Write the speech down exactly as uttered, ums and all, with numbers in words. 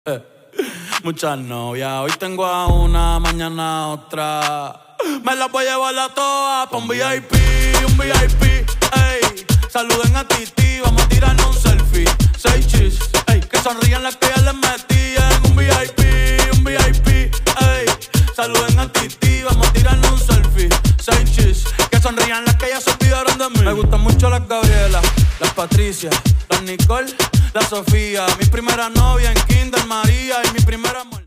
Eh, muchas novias, hoy tengo a una, mañana a otra. Me las voy a llevar a todas pa' un V I P, un V I P, ey. Saluden a Titi, vamos a tirarnos un selfie. Seis chis, ey. Que sonrían las que ya les metí en un V I P, un V I P, ey. Saluden a Titi, vamos a tirarnos un selfie. Seis chis, que sonrían las que ya se olvidaron de mí. Me gustan mucho las Gabriela, las Patricia, las Nicole, la Sofía. Mi primera novia en Kinder María y mi primera amor.